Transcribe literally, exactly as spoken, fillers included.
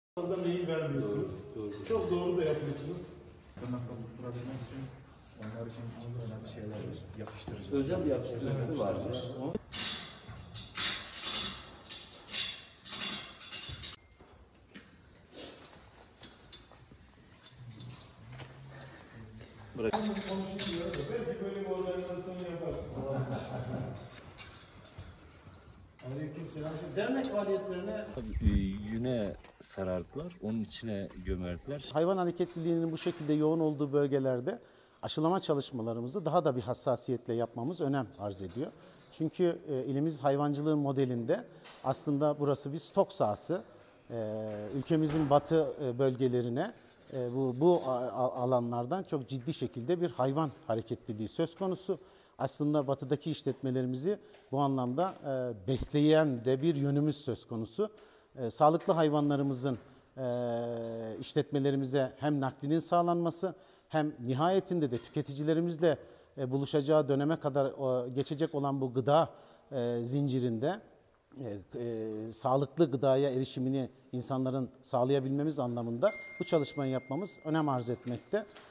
Fazla mail vermiyorsunuz. Doğru, doğru. Çok doğru da yapıyorsunuz. Tırnakla tutturabilmek için onlar için önemli şeyler var. Yapıştırıcı. Özel bir yapıştırıcısı var. O- Bırak. Konuşuyor. Belki böyle bir organizasyon yaparsın. Aleykümselam. Dernek faaliyetlerine Yüne sarardılar, onun içine gömerdiler. Hayvan hareketliliğinin bu şekilde yoğun olduğu bölgelerde aşılama çalışmalarımızı daha da bir hassasiyetle yapmamız önem arz ediyor. Çünkü e, ilimiz hayvancılığın modelinde aslında burası bir stok sahası. E, ülkemizin batı e, bölgelerine e, bu, bu alanlardan çok ciddi şekilde bir hayvan hareketliliği söz konusu. Aslında batıdaki işletmelerimizi bu anlamda e, besleyen de bir yönümüz söz konusu. E, sağlıklı hayvanlarımızın e, işletmelerimize hem naklinin sağlanması hem nihayetinde de tüketicilerimizle e, buluşacağı döneme kadar o, geçecek olan bu gıda e, zincirinde e, e, sağlıklı gıdaya erişimini insanların sağlayabilmemiz anlamında bu çalışmayı yapmamız önem arz etmekte.